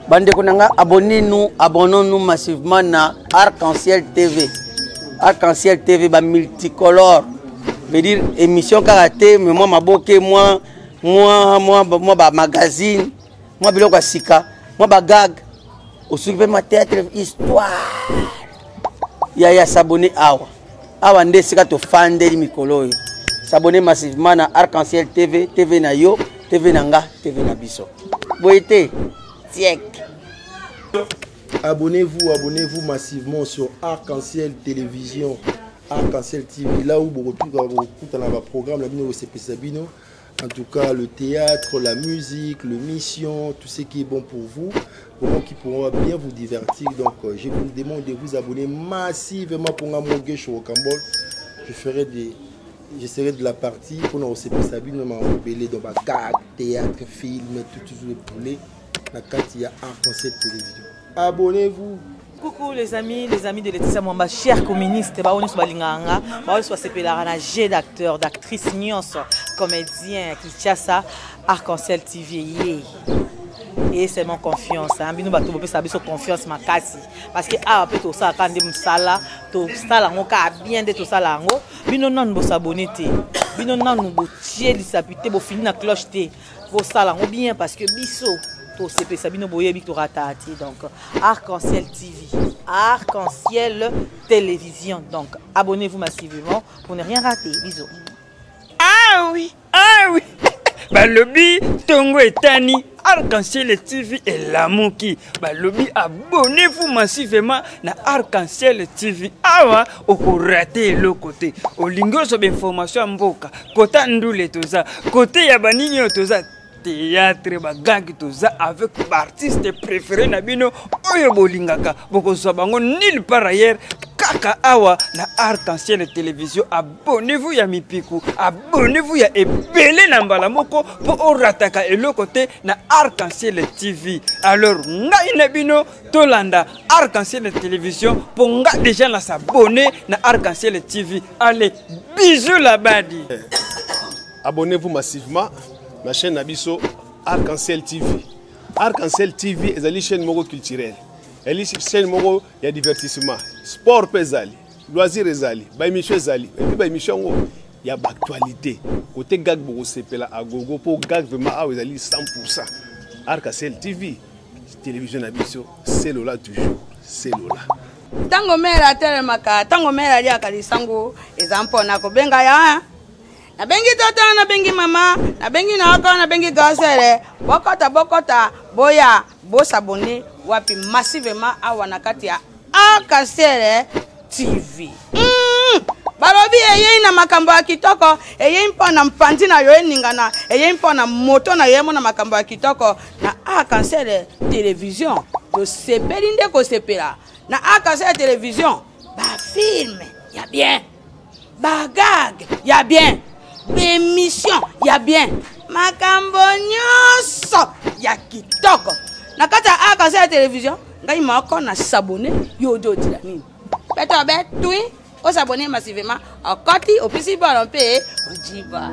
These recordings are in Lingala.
Bande Konanga, abonnons-nous massivement na Arc-en-Ciel TV. Arc-en-Ciel TV, multicolore. Veut dire émission karaté, mais moi, moi, magazine, moi, biloko sika, moi, gag. Au suivre ma théâtre, histoire. Ya s'abonner awa. Awa nde sika to fan de mikolo. S'abonner massivement na Arc-en-Ciel TV, TV na yo, TV nanga, TV na biso. Boité. Abonnez-vous massivement sur Arc-en-Ciel Télévision, Arc-en-Ciel TV, là où vous retrouvez dans le programme, en tout cas le théâtre, la musique, l'émission, tout ce qui est bon pour vous, qui pourront bien vous divertir. Donc je vous demande de vous abonner massivement pour mon gueule au Cambodge. Je serai de la partie pour nous Sabino dans gag, théâtre, film, tout le poulet. Il y a Arc-en-Ciel Télévision. Abonnez-vous. Coucou les amis de Laetitia Mwamba, chers communistes, on soit G d'acteurs, d'actrices, comédiens, Kinshasa, Arc-en-Ciel TV. Et c'est mon confiance. Bino bato bope sabi so confiance makasi parce que après tout ça quand dem sala to sala ngo ka bien de tout sala ngo bino non bo s'abonner te bino non bo tier disapité bo fini na cloche te bo sala ngo bien parce que biso to CP Sabino boye bi to ratati. Donc Arc-en-Ciel TV, Arc-en-Ciel Télévision. Donc abonnez-vous massivement pour ne rien rater. Bisous. Ah oui Balobi Tongo et Tani, Arc-en-Ciel TV et Lamuki. Balobi, abonnez-vous massivement na Arc-en-Ciel TV. Awa, oko rater le côté. O lingo so information mboka. Kota ndule toza. Côté yabaninyo toza. Théâtre bagag toza avec artiste préféré nabino oyo bolingaka. Boko sobango nulle part ailleurs. Kaka awa na Arc-en-Ciel Télévision. Abonnez-vous ya mipiku, abonnez-vous ya ebele na mbala moko po orataka elo côté na Arc-en-Ciel TV. Alors ngai na bino tolanda Arc-en-Ciel Télévision pour nga déjà na s'abonner na Arc-en-Ciel TV. Allez, bisous la badi. Abonnez-vous massivement ma chaîne Nabiso Arc-en-Ciel TV. Arc-en-Ciel TV est une chaîne culturelle. Elle est une chaîne de divertissement. Sport pesali, loisirs ezali, ba émission ezali. Et puis ba émission il y a l'actualité. Côté gag beaucoup sepela à gogo pour gag vraiment à ezali 100%. Arc-en-Ciel TV, télévision Nabiso, c'est là toujours, c'est là. Tango mera telemaka, tango mera lia kalisango, ezampo na kobenga ya. Na bengi toto, na bengi mama, na bengi na oko, na bengi gasere. Bokota, boya, bo s'abonner, wapi massivement awa na kati ya Arc-en-Ciel TV. Balobi eye na makambo ya kitoko, eye mpo na mpandi na yo ningana, eye mpo na moto na yemo na makambo ya kitoko na Arc-en-Ciel Télévision. To sepeli nde ko sepela. Na Arc-en-Ciel Télévision, ba film, ya bien. Ba gag, ya bien. Émission, ya bien. Makambo nyoso, ya kitoko. Na kata Arc-en-Ciel Télévision, ngai moko na s'abonner yo do dila nini. Beto betui, o s'abonner massivement. Okoti, opisi balompe, ojiba.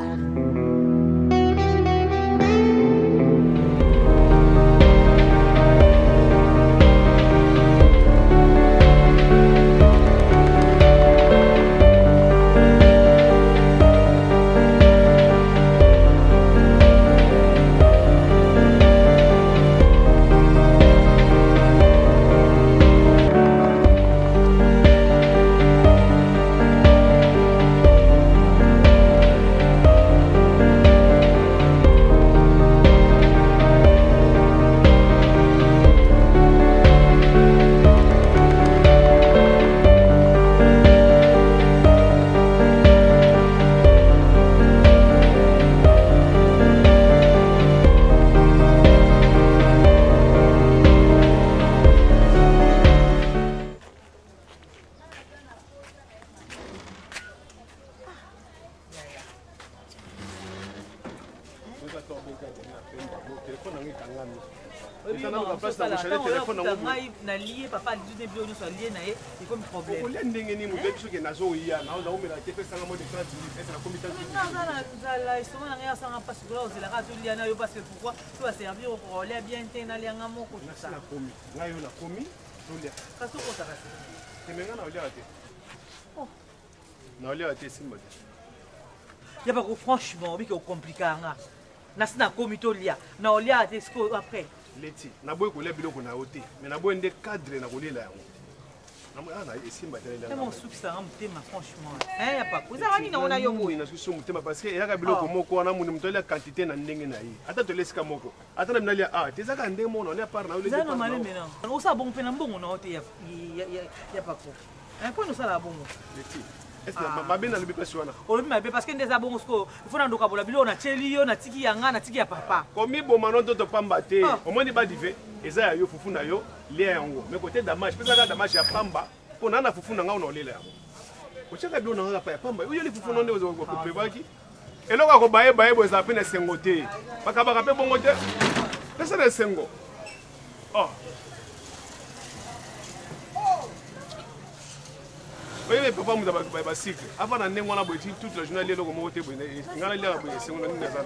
Ya pas franchement, oui que compliqué nga. Na sina komito lia. Na olia te sko après. Leti, na boy ko le biloko na hote, mais na boy ndé cadre na kolela yango. Na mo ana esimba tele la. Mon souki ça mutema franchement. Hein ya pas. Vous avez na ona yoko. Na souki mutema parce que ya ka biloko moko wana mu mutole quantité na ndenge na yi. Ata to lesika moko. Ata na minalia teza ka ndenge mona on part na ole. Ça normal maintenant. On sa bon pe na mbongo na hote ya pas ko. Hein quoi nous ça la bongo. Leti. Est-ce que ma bien na lobi place wana? O lobi ma be parce que ndeza bongo sko. Il faut na ndoka bola bilo na teli yo na tiki ya nga na tiki ya papa. Komi bo manon to pamba te. Au moins ni ba dive. Eza ya yo fufu na yo lia yango. Mais côté damage, pesa ka damage ya pamba. Po na fufu na nga ona olela yango. Ochaka bilo na nga pa ya pamba. Yo li fufu na nde ko prebaki. Eloko ko baye bo za pe na sengo te. Baka baka pe bongo te. Pesa na sengo. Oh. Oui, papa m'a dit que cycle. Avant d'année, on a besoin toute la journée de l'automobile. On a l'air de se faire une maison.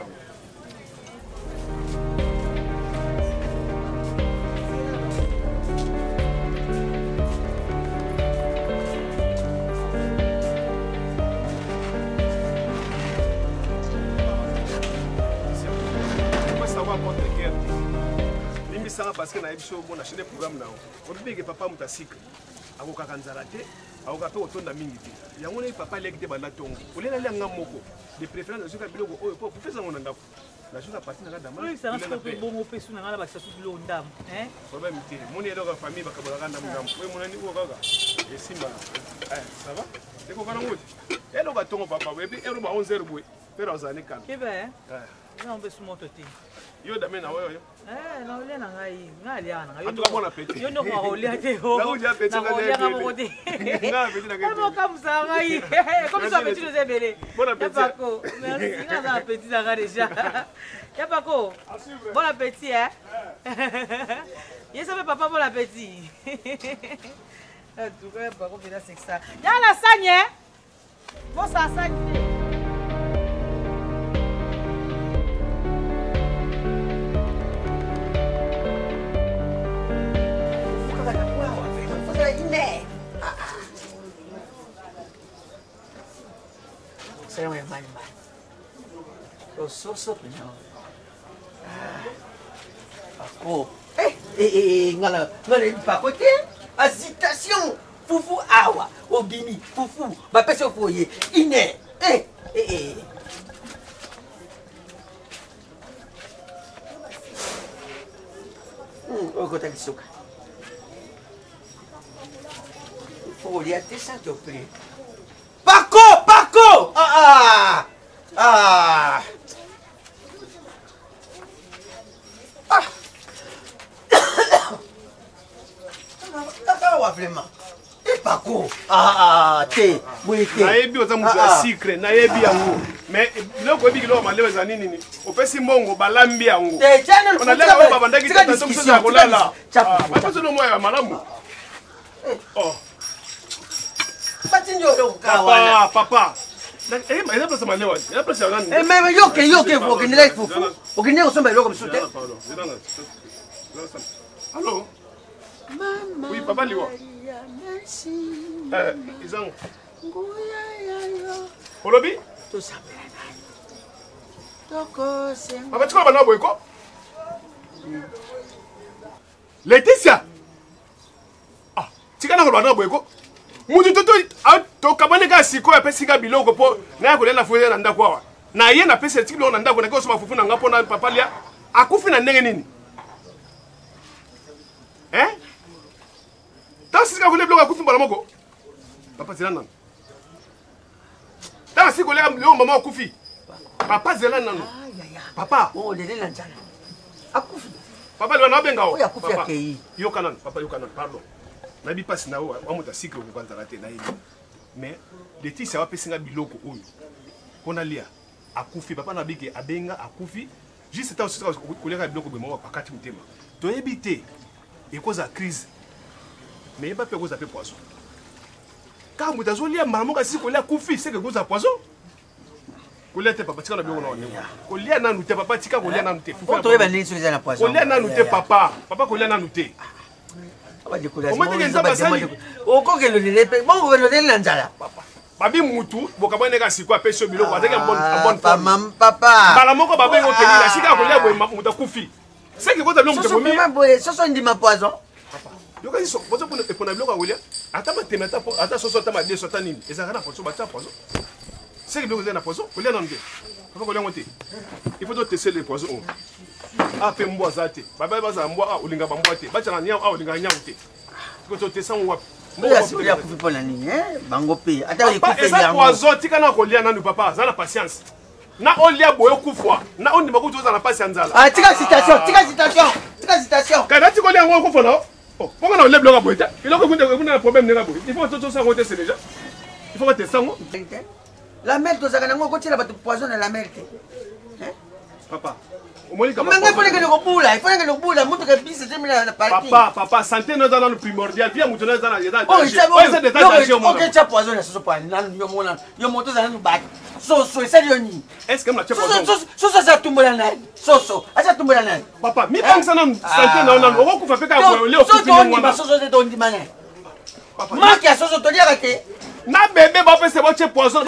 Parce que na ebiso bon acheter programme là. On dit que papa m'a cycle. Akoka kanzala te, akoka pe otonda mingi te. Yango ne papa leki te banda tongo. Olela lia nga moko. De préférence sur ka biloko oyo po faire ça ngona ndako. La chose à partir na dama. Oui, ça reste que bon opesu na ngala ba sasu bilo ndam, hein? Problème te. Moni edo ka famille bakabola ka ndamu ndamu. Oui, monani ko kaka. Et simba. Ça va? Et ko kana ngoti. Elo ka tongo papa, et puis elo ba 11h boy. Pero azane kan. Ke ba, non be sumo to te. Yo dame na wewe. Na ole na ngai, ngali ana. Yo ndo bona peti. Yo ndo kwa ole te ho. Na uja peti na ole na bote. Na peti na kama kama sa ngai. Comme ça peti nous ebele. Bon appétit. Pako, merci na za peti na ga déjà. Ya pako. Bon appétit hein. Yesa papa bon appétit. Tu vois pako vient c'est ça. Ya la sagne. Bon ça sagne. Saya yang main-main. Sosok punya. Ako. Ngala pas côté. Agitation. Fufu awa. Ogini. Fufu. Ba pese foyer. Ine. Kota kisuka. Folia te santo pri. Paco! Vraiment. Et Paco. Te. Oui, te. Na ebi oza mutu ya secret, na ebi yango. Mais loko ebi kilo malewe za nini? Opesi mbongo balambi yango. Te channel. On a l'air de baba ndaki tata so so kolala. Ba paso no moya malamu. Oh. Papa. Il a placé ma néo. Il a placé un an. Mais yo, vous organisez pour vous. Organisez ensemble le comme ça. Allô? Maman. Oui, papa Liwa. Merci. Ils ont. Olobi? Tout ça. Papa, tu vas bana boyko? Laetitia. Ah, tu vas bana boyko? Mutu to kabane ka siko ya pesika biloko po na ya kolela fuye na ndako awa na ye na pesa tikilo na ndako na ko soma fufu na ngapo na papa lia akufi na ndenge nini ta sika kole biloko akufi mbala moko papa zela nanu ta sika kole biloko mama akufi papa zela nanu papa oh lele na njala akufi papa lwa na benga o akufi akei yo kanan papa yo kanan pardon na bi passe na o amuta sika ko kwanza late na yini mais Laetitia va pesinga biloko oyo pona lia akufi papa na bike abenga akufi juste c'était aussi koleka biloko bemo pakati mutema to ebité et cause la crise mais pas peut cause appeler poison quand vous avez lié maman kasi kolia kufi c'est que cause poison kolia te papa tika na biloko na kolia na nuté papa tika kolia na nuté faut to eba ndini soza na poison kolia na nuté papa kolia na nuté babi mutu bokabane ka siko apesho biloko ateke bonne forme papa bala moko babe ko kelila sika kolia boye muta kufi c'est que kota biloko muta même boye soso ndima poison papa yoka iso bozo pona biloko kolia ata matemata ata soso ata made sota nini ezaka na poison bata poison c'est que biloko na poison kolia na ndé papa kolia ngote il faut tester les poisons ape mbwa zate baba baza mbwa olinga bambwa te bacha na nyao olinga nyao te ko to tesa ngwa ya kufi pona nini bango pe ata ikufe ya poison tika na kolia nanu papa za na patience na olia boyo kufwa na ondi makutu za na patience nzala tika citation kada tiko lia ngo kufwa na ponga na ole bloka boita iloko kuna problème nenga boy il faut to ça ngote c'est déjà il faut tester ngo la mer to zaka nango ko tira batu poison na la mer te papa il papa santé nous dans le primordial bien nous dans la est-ce que papa mi pense na santé na on ko fa pe ka na bébé ba pe se bo che poison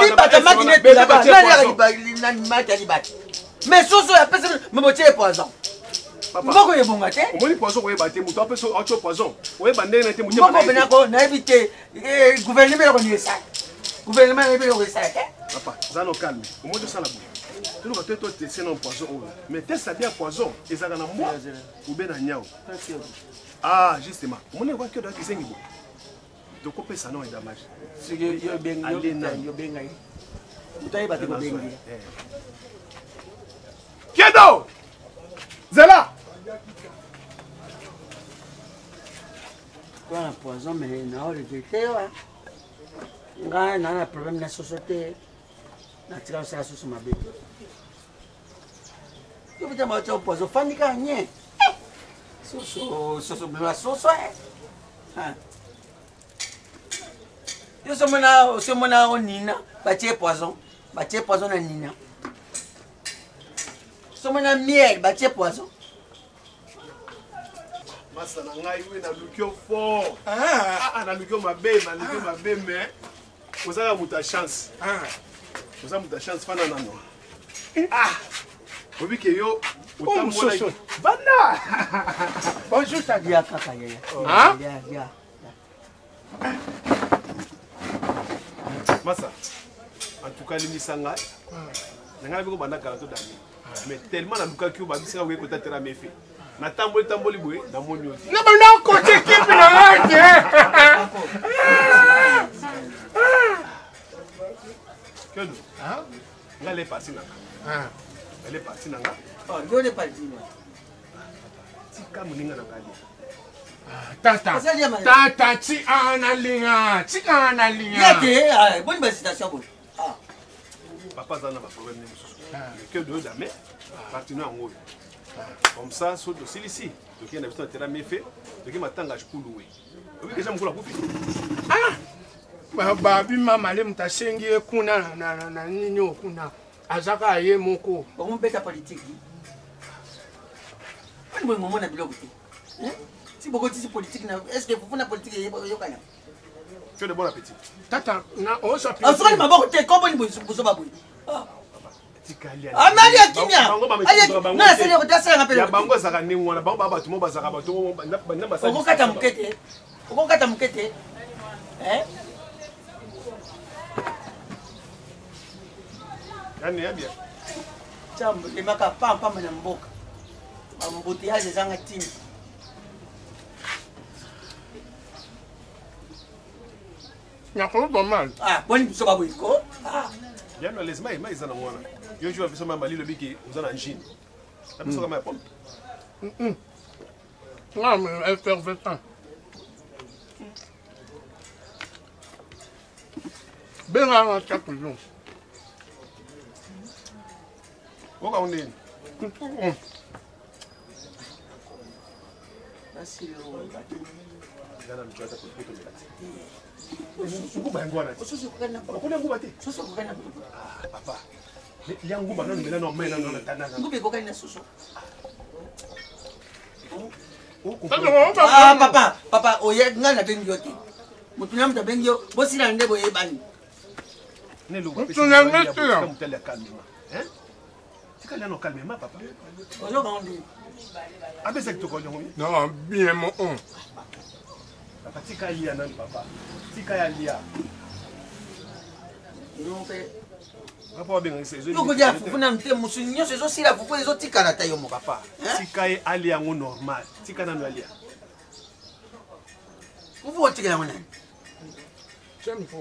mais soso ya pesa me motie poison mboko ye bonga te omoni poison ko yeba te muto apeso auto poison oyeba ndenge na te mutie mboko bena ko na ebite gouvernement ko ni ça gouvernement na ebite ko ça te papa zano calme omoni ça la boue tout le temps te c'est non poison mais te ça bien poison ezaka na moi ou ben na nyao ah justement omoni ko ke do ki sengi bo to ko pesa non dommage c'est que yo benga yo benga utai bate ko benga Kedo! Zela! Quoi un poison mais non le dété ouais. Nga na problème na société. Na tira ça sur ma bébé. Yo peut ma tu poison fani ka nye. Soso blanc soso. Ah. Yo somona onina, ba poison na nina. Somme na miel, batie poison. Masa na ngai we na lukio fort. Na lukio mabe, mais vous avez muta chance. Vous avez muta chance fana nano. Obi ke yo utambola. Bana. Bonjour ta dia kaka yaya. Ya. Masa. En tout cas, limisanga. Nanga biko banda kala to dami. Mais tellement na luka ki ba bisika we ko tatera mefe. Na tamboli boye na moni oti. Na bana ko te kipi na yake. Kedo. Ngale pasi nanga. Elle est partie nanga. Yo le parti. Tika muninga na kali. Tata ti analinga. Yake, bonne citation bon. Papa zana ba problème ne mususu. Que de jamais partenaire en haut. Comme ça sur le ici. Donc il y a un terrain méfait. Donc il m'attend à Chouloué. Oui, déjà mon coupi. Babi mama le mtasengi kuna na nini kuna. Azaka ye moko. On beta politique. On me moment na biloko. Si beaucoup de politique est-ce que vous faites la politique yo kana? Que de bon appétit. Tata na on s'appelle. Ah ça m'a beaucoup te comment vous so ba boy. Ah mali akimia. Na c'est le retard ça rappelle. Ya bango zaka ningwana bango baba tumo bazaka bato na basali. Okokata mukete. Yani ya bien. Chambo le maka pampa na mboka. Ambutiaje zanga tini. Nyakolo normal. Boni so babu iko. Ya no les mai zana ngwana. Yo jua biso mama lilo biki uzana njini. Na biso kama yapo. Non mais effervescent. Ben à chaque jour. Oka onde. Papa, oye, ngana bengi yote. Mutunam ta bengi yo, bosi na ndebo yebani. Mutunam metu. Hein? Tu calmes non calme ma papa. Ozo gandi. Abe c'est que tu connais. Non, bien mon on. Papa tika lia nan papa. Tika ya lia. Non pe. Papa bien c'est je. Yoko dia fufuna mte musunyo sezo sila fufu ezo tika na tayo mo papa. Tika e alia ngo normal. Tika na no alia. Fufu otika na mwana. J'aime pas.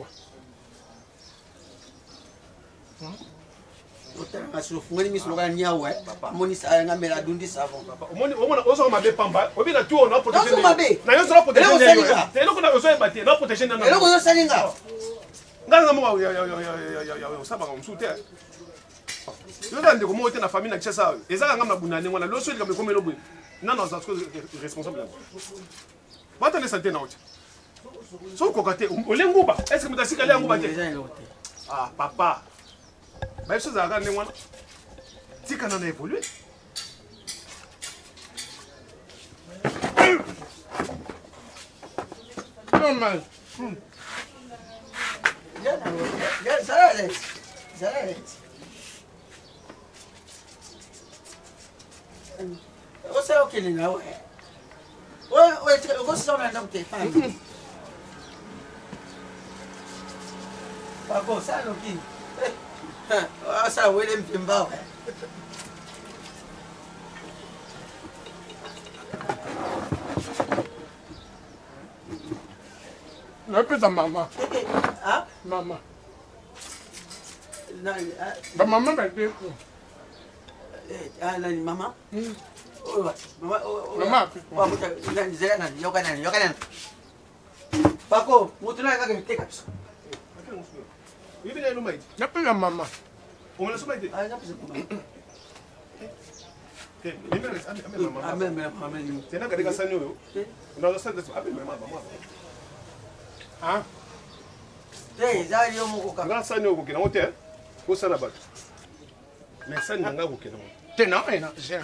Otanga sofungani misoloka nyawe. Moni sa ngamela dundi savon. Papa, omona ozo mabe pamba. Obi na tu on a protéger. Ozo mabe. Na yo sera protéger. Te loko na ozo ebati, na protéger na. Eloko yo salinga. Ngana mo ya saba ngomsute. Yo ndande ko mo te na famille na kisa ezaka ngam na bunane ngwana lo so elika mekomelo boye. Nana za ko responsable. Bata le santé na oti. So ko kate olenguba. Est-ce que mutasika le nguba te? Ah papa. Bah, ça a gagné moi. Si qu'on en a évolué. Normal. Ça allait. Oh, c'est ok, là, ouais. Ouais, tu vas se faire un homme, t'es pas. Pas bon, ça, ok. Asa wele mpimba. Non, plus ta maman. Ah? Maman. Non, ta maman va dire quoi? Ah, non, maman? Maman, maman, yokanan. Pako, mutuna kaka mteka pisa. Il est là, il a plus la maman. On l'a soumis. Ah, il a plus la maman. C'est là que les gens dans le centre de maman. Ah? Eh, ça y est, mon coca. Là, ça n'y a aucun hôtel. Où ça là-bas? Mais ça n'y a aucun. T'es non, non, j'ai.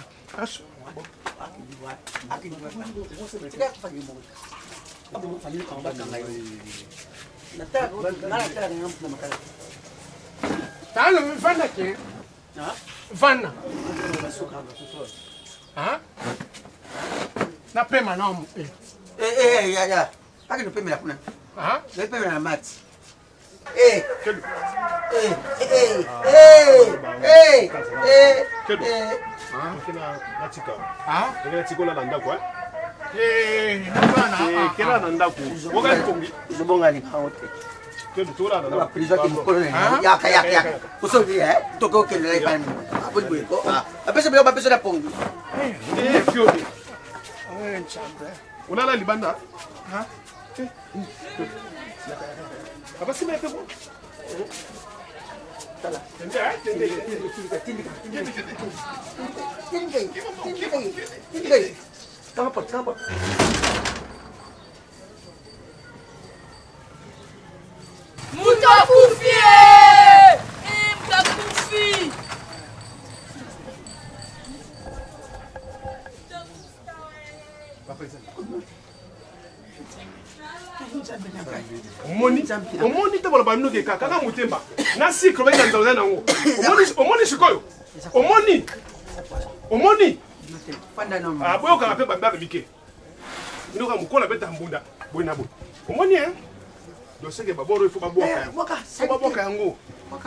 Tano vana ke? Vana. Ah? Na pema na mu. Ya. Aki no pema la kuna. Ah? Na pema na mat. Kena natika. Ah? Kena natika la nanda kwa. Vana. Kena nanda ku. Woga kongi. Zobonga ni haote. Que tu la La prison qui me connaît. Ya. Pour ça toko ke le kan. Abul boyko. Apesa bila apesa na pongi. Fiori. Chambre. Unala libanda? Ah? Apa sih mereka bu? Salah. Tindai. Kamu. Mutakufi! Mutakufi! Omoni te bola bamino ke kaka mutemba. Na sikro ba ndanza nango. Omoni shikoyo. Omoni. Fanda no. Ah boyo ka pe bamba bike. Ndoka mukola beta mbunda. Boyina bo. Omoni hein? Do seke baboro ifo baboka. Boka. Baboka yango. Boka.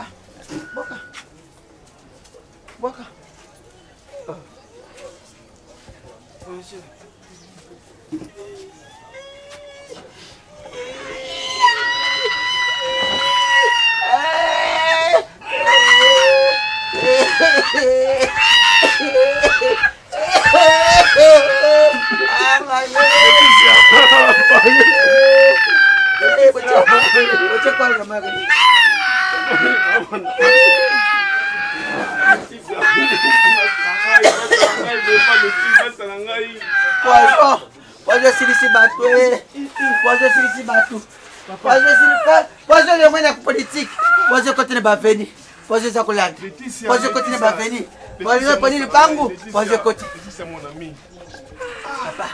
Poison silisi batu. Poison silisi batu. Poison le moyen politique. Poison continue baveni. Poison ça collade. Poison continue baveni. Poison poni le pangu. Poison continue. C'est mon ami. Papa.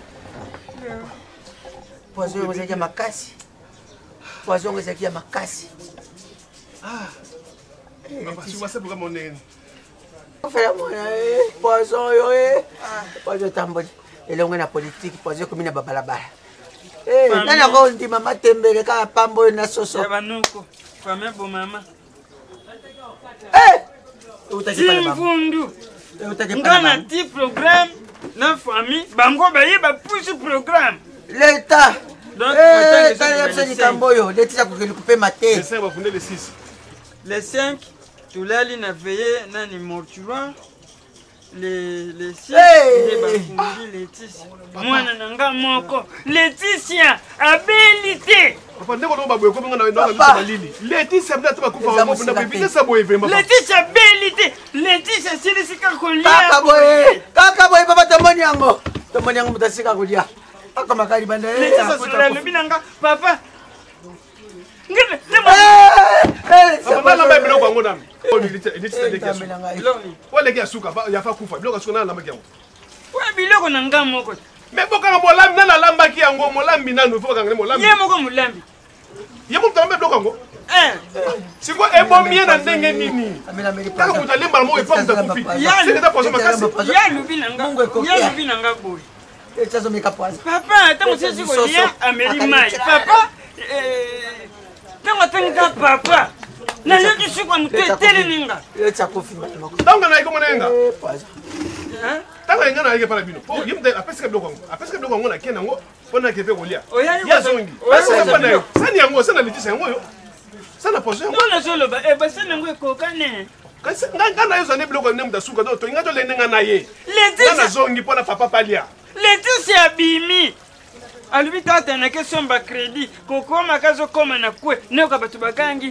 Poison ngozaki makasi. Poison ngozaki makasi. Papa, tu vois ça pour mon nez. Poison yo poison tamboli. Et on a politique poison comme na babalabala. Nana ko ndima matembele ka pambo na soso. Ya banuko. Fame bo mama. Utaki pale mama. Fundu. Utaki pale Ngana mama. ti programme na famille bango baye ba push programme. L'État. Donc Kali kamboyo, l'État ko couper maté. Les 5 va fonder les 6. Les 5 tulali na veillé na ni mortuaire. Les 6 Laetitia. Mwana nanga moko. Laetitia abilité. Papa ndeko no baboye ko ngana na lili. Laetitia mna tuba kufa mo funda bibile sa boye vraiment. Laetitia abilité. Laetitia silisika kolia. Kaka boye papa tomoni yango. Tomoni yango mutasika kolia. Aka makali banda. Laetitia sura lobinanga papa. Ngene papa na mbele ko ngona. Wale kia suka ya fa kufa biloko suka na lamba kiango. Wa biloko na nga moko. Me boka na molambi na lamba kiango molambi nanu fo kanga molambi. Ye moko molambi. Ye mo tamba biloko ngo. Siko ebomie na ndenge nini? Kaka mutalemba mo epa mutakufi. C'est que poso makasi. Ya lubi na nga. Ya lubi na nga boy. Echazo mekapoise. Papa, tango sisi ko lia ameli mai. Papa tango tanga papa. Na yoki shikwa mtetele ninga. Echa kofi mako. Tango na iko monenga. Poise. Tango inga na ike para bino. Po yimde apeska biloko ngo. Apeska biloko ngo na kena ngo pona kepe kolia. Ya zongi. Sani yango sana litisa ngo yo. Sana poso ngo. Ngona solo ba basana ngo ekokane. Kasi ngana yo zane biloko ne mudasuka to inga to lenenga na ye. Laetitia na zongi pona papa palia. Laetitia bimi. Alubi tata na question ba crédit kokoma kazo koma na kwe neka batu bakangi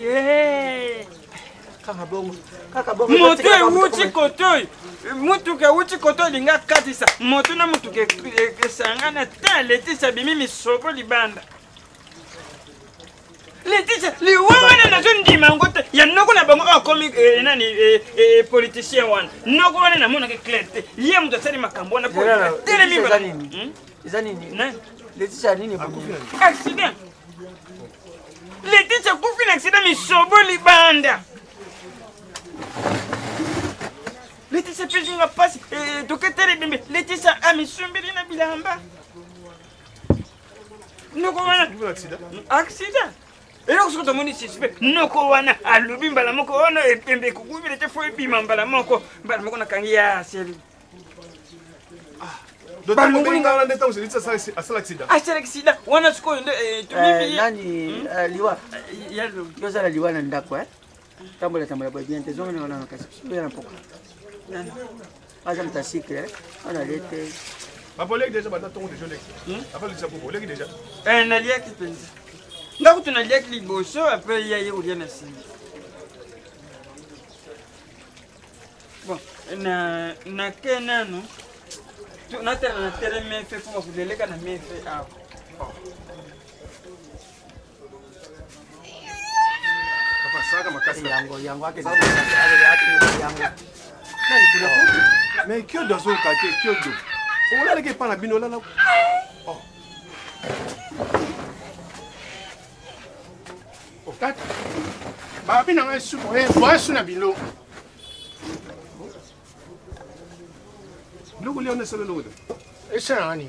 Kaka bongo moto wuti kotoi mutu ke wuti kotoi linga katisa moto na mutu ke sangana ta Laetitia bimi misoko libanda Laetitia li wana na zondi mangote ya noko na bango akomi nani politicien wana noko wana na mona ke clarté ye mutu sali makambo na po tele mi ba Izanini na Laetitia nini akufi? Accident. Laetitia kufi na accident misobo libanda. Laetitia pesi nga pasi toketere bimbe. Laetitia amisumbiri na bilamba. Noko wana accident. Ero kusuko moni sispe. Noko wana alubi mbala moko ono epembe kugubile te fo ebima mbala moko. Mbala moko na kangia seli. D'autant que ngana ndeta usilitsa sa accident. Accident wana siko ndo tumimi Nani liwa. yalo. Yoza la liwa na ndako Tambola boy bien te zonga na kasi. Bien poko. Nani. Aja mtasikle. Ona lete. Papa leki déjà bata tongo déjà leki. Papa leki sapo leki déjà. Nalia kipenzi. Ngaku tunalia liboso après yaye ulia na sini. Bon, na kenano tunataka na tere mefe kwa kudeleka na mefe hapo. Papa saka makasi yango yake yango. Nani kula mais que dans un quartier que do. On l'a leki pa na bino la. Oh. Tata. Ba bina nga su bo su na bilo. Logo leo na sala logo. Esa nani?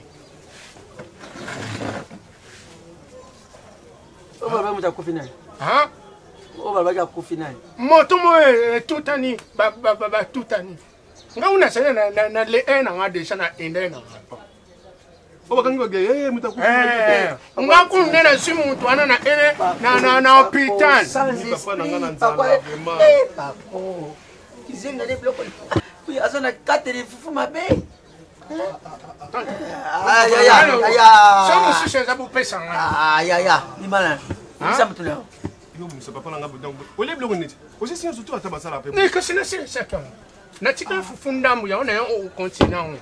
Baba mtakufi nani? Ha? Baba yakufi nani? Moto mo tutani ba tutani. Nga una sala na le na nga de sana ende na. Oba kangi wage mtakufi. Nga ku nena simu mtu ana na ene na hospital. Papa na ngana nzala vraiment. Papo. Kizenga le bloco. Oui, azona kateri fufu mabe. Somo sisi za bupesa nga. Ni malin. Ni ça mtu leo. Yo musa papa na ngabo donc. Ole blogo niti. Osi sinyo surtout atabasala pe. Ni kasina sisi sakam. natika fufu ndambu ya ona o continent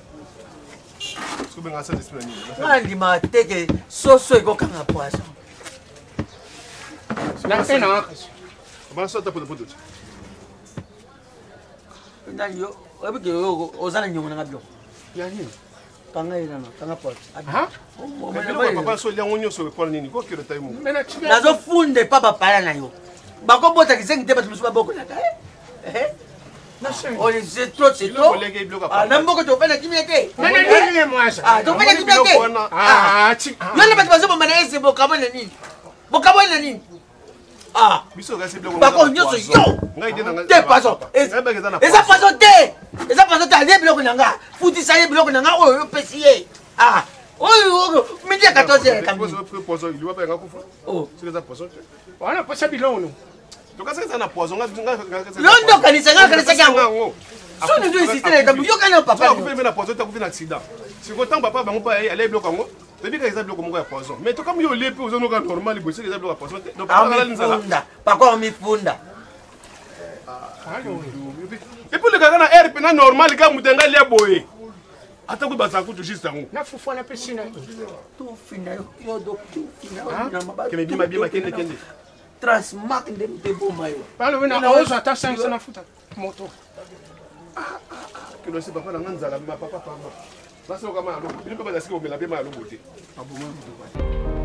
Sobe ngasa discipline. Nandi mateke soso ekokanga poisson. na pena ngakaso Bana sota poto poto. Nandi yo ebike yo ozana nyongo na ngablo. ya nini Kanga ina na kanga poisson. aha Papa so lia ngonyo so ko nini ko kiro taimu. mena chibe Nazo funde papa pala na yo. Bako bota kisengi te batu musuba boko na ka. Oh, c'est trop, c'est trop. Ah, n'importe quoi, tu fais qui m'était. mena nini mwasa Ah, tu fais qui m'était. ah chi Yo ne pas pour mana ese bokabo na nini. Bokabo na nini. Ah, Biso ga se bloko. bako nyoso yo. Ngai de nanga. Te paso. Eza paso te. Eza paso te ale bloko nanga. Futi sa ye bloko nanga oyo pesiye. Ah. Oyo, midi à 14h kambi. Poison, il va pas ngakufa. Oh, C'est ça poison. wana posa bilono To ka ça na poison nga. Londo kanisa kango. Soni ndio insistere kambi yo kana papa. Tu peux na poison, tu as fait un accident. Si content papa bango pa aller bloko ngo. Depuis que ça bloko ngo ya poison. Mais to comme yo lepe aux zones normal, il bosser les bloko poison. Donc Ah, funda. Pako mi funda. Et pour le gars na air pena normal ka mutenga lia boye. Ata ku basa ku juste ngo. na fufu na pesina Tu fina yo do tu fina na mabati. Keme bima bima kende. Transmark de bomba yo. pale wena ozo ata 500 na futa moto Que le sait papa na nzala ma papa papa. Ça c'est comme un lo. Il peut pas dire que on met la bima à l'eau beauté.